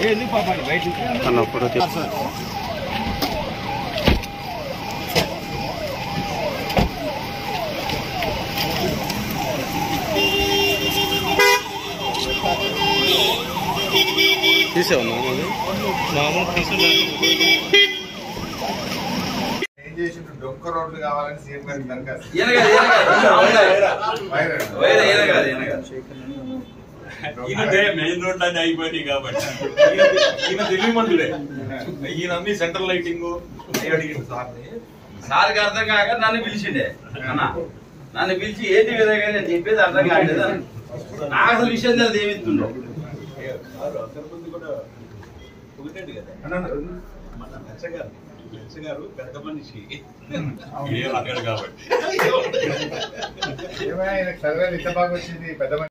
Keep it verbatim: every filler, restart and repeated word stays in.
అన్నప్పుడు తీసేవా మామూలు తీసుకున్నా డొక్క రోడ్లు కావాలని సీఎం గారికి దరఖాస్తు. మెయిన్ రోడ్ అని అయిపోయినాయి కాబట్టి ఈయన తెలివి మందుడే. ఈయన అన్ని సెంట్రల్ లైటింగ్ అడిగింది సార్ని. సార్కి అర్థం కాక నన్ను పిలిచిండే అన్న. నన్ను పిలిచి ఏంటి విధంగా నేను చెప్పేది అర్థం కాలేదు. నాకు అసలు విషయం తెలియదు ఏమిస్తుండో. ఒకటండి కదా మన నచ్చగారు నచ్చగారు పెద్ద మనిషి కాబట్టి చదివేది ఇంత బాగా వచ్చింది పెద్ద